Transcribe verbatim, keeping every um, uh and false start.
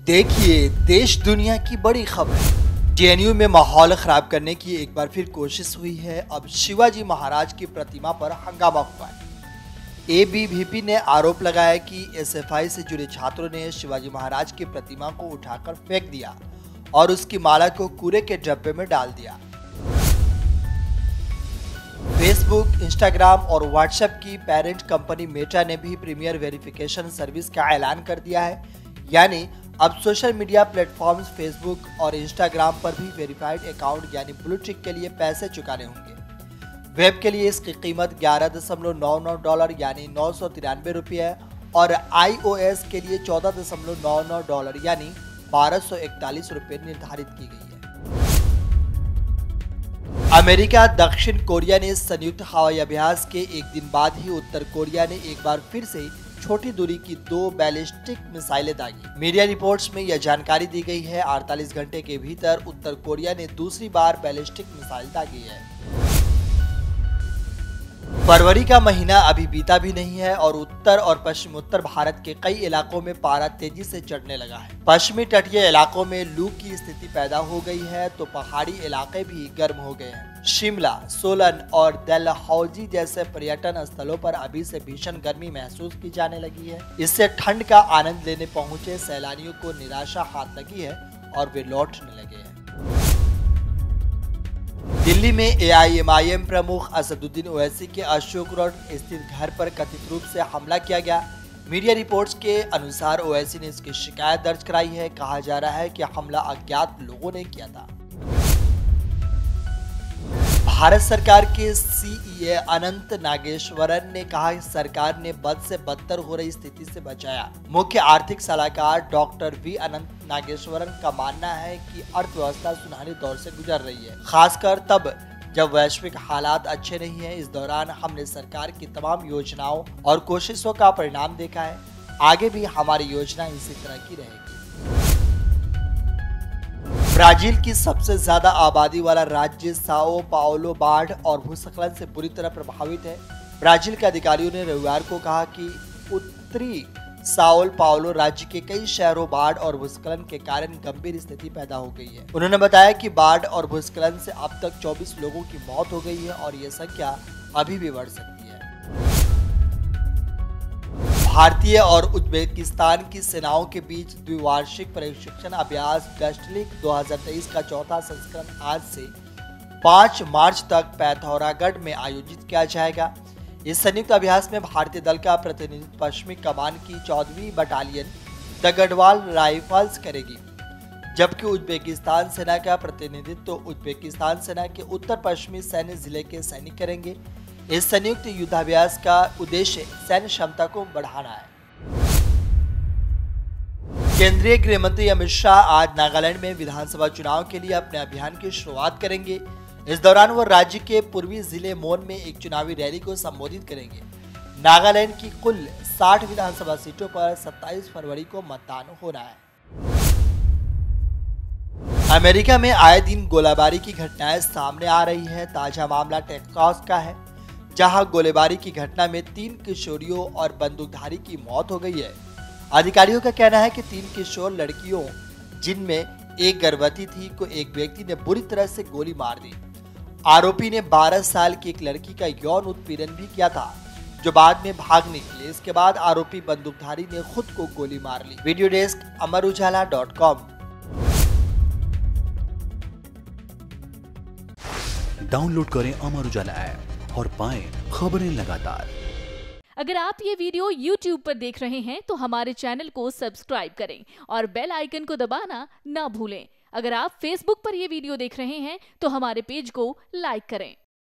देखिए देश दुनिया की बड़ी खबर। जे एन यू में माहौल खराब करने की एक बार फिर कोशिश हुई है। अब शिवाजी महाराज की प्रतिमा पर हंगामा हुआ है। ए बी वी पी ने आरोप लगाया कि एस एफ आई से जुड़े छात्रों ने शिवाजी महाराज की प्रतिमा को उठाकर फेंक दिया और उसकी माला को कूड़े के डब्बे में डाल दिया। फेसबुक, इंस्टाग्राम और व्हाट्सएप की पेरेंट कंपनी मेटा ने भी प्रीमियर वेरिफिकेशन सर्विस का ऐलान कर दिया है। यानी अब सोशल मीडिया प्लेटफॉर्म्स फेसबुक और इंस्टाग्राम पर भी वेरीफाइड अकाउंट यानी ब्लू टिक के लिए पैसे चुकाने होंगे। वेब के लिए इसकी कीमत ग्यारह दशमलव नौ नौ डॉलर यानी नौ सौ तिरानवे रुपये है और आई ओ एस के लिए चौदह दशमलव नौ नौ डॉलर यानी बारह सौ इकतालीस रुपये निर्धारित की गई है। अमेरिका दक्षिण कोरिया ने संयुक्त हवाई अभ्यास के एक दिन बाद ही उत्तर कोरिया ने एक बार फिर से छोटी दूरी की दो बैलिस्टिक मिसाइलें दागी। मीडिया रिपोर्ट्स में यह जानकारी दी गई है। अड़तालीस घंटे के भीतर उत्तर कोरिया ने दूसरी बार बैलिस्टिक मिसाइल दागी है। फरवरी का महीना अभी बीता भी नहीं है और उत्तर और पश्चिम उत्तर भारत के कई इलाकों में पारा तेजी से चढ़ने लगा है। पश्चिमी तटीय इलाकों में लू की स्थिति पैदा हो गई है तो पहाड़ी इलाके भी गर्म हो गए हैं। शिमला, सोलन और डलहौजी जैसे पर्यटन स्थलों पर अभी से भीषण गर्मी महसूस की जाने लगी है। इससे ठंड का आनंद लेने पहुंचे सैलानियों को निराशा हाथ लगी है और वे लौटने लगे हैं। दिल्ली में ए आई एम आई एम प्रमुख असदुद्दीन ओवैसी के अशोक रोड स्थित घर पर कथित रूप से हमला किया गया। मीडिया रिपोर्ट्स के अनुसार ओवैसी ने इसकी शिकायत दर्ज कराई है। कहा जा रहा है कि हमला अज्ञात लोगों ने किया था। भारत सरकार के सी ई ए अनंत नागेश्वरन ने कहा कि सरकार ने बद से बदतर हो रही स्थिति से बचाया। मुख्य आर्थिक सलाहकार डॉक्टर वी अनंत नागेश्वरन का मानना है कि अर्थव्यवस्था सुनहरे दौर से गुजर रही है, खासकर तब जब वैश्विक हालात अच्छे नहीं हैं। इस दौरान हमने सरकार की तमाम योजनाओं और कोशिशों का परिणाम देखा है। आगे भी हमारी योजना इसी तरह की रहेगी। ब्राजील की सबसे ज्यादा आबादी वाला राज्य साओ पाउलो बाढ़ और भूस्खलन से बुरी तरह प्रभावित है। ब्राजील के अधिकारियों ने रविवार को कहा कि उत्तरी साओ पाउलो राज्य के कई शहरों बाढ़ और भूस्खलन के कारण गंभीर स्थिति पैदा हो गई है। उन्होंने बताया कि बाढ़ और भूस्खलन से अब तक चौबीस लोगों की मौत हो गई है और ये संख्या अभी भी बढ़ सकती है। भारतीय और उज्बेकिस्तान की सेनाओं के बीच द्विवार्षिक प्रशिक्षण अभ्यास डस्टलिक दो हज़ार तेईस का चौथा संस्करण आज से पाँच मार्च तक पैथौरागढ़ में आयोजित किया जाएगा। इस संयुक्त अभ्यास में भारतीय दल का प्रतिनिधित्व पश्चिमी कमान की चौदहवीं बटालियन द गढ़वाल राइफल्स करेगी, जबकि उज्बेकिस्तान सेना का प्रतिनिधित्व तो उज्बेकिस्तान सेना के उत्तर पश्चिमी सैन्य जिले के सैनिक करेंगे। इस संयुक्त युद्धाभ्यास का उद्देश्य सैन्य क्षमता को बढ़ाना है। केंद्रीय गृह मंत्री अमित शाह आज नागालैंड में विधानसभा चुनाव के लिए अपने अभियान की शुरुआत करेंगे। इस दौरान वो राज्य के पूर्वी जिले मोन में एक चुनावी रैली को संबोधित करेंगे। नागालैंड की कुल साठ विधानसभा सीटों पर सत्ताईस फरवरी को मतदान होना है। अमेरिका में आए दिन गोलाबारी की घटनाएं सामने आ रही है। ताजा मामला टेक्सास का है, जहां गोलीबारी की घटना में तीन किशोरियों और बंदूकधारी की मौत हो गई है। अधिकारियों का कहना है कि तीन किशोर लड़कियों, जिनमें एक गर्भवती थी, को एक व्यक्ति ने बुरी तरह से गोली मार दी। आरोपी ने बारह साल की एक लड़की का यौन उत्पीड़न भी किया था, जो बाद में भाग निकले। इसके बाद आरोपी बंदूकधारी ने खुद को गोली मार ली। Video desk Amar Ujala dot com. Download करें अमर उजाला ऐप और पाएं खबरें लगातार। अगर आप ये वीडियो यूट्यूब पर देख रहे हैं तो हमारे चैनल को सब्सक्राइब करें और बेल आइकन को दबाना ना भूलें। अगर आप फेसबुक पर ये वीडियो देख रहे हैं तो हमारे पेज को लाइक करें।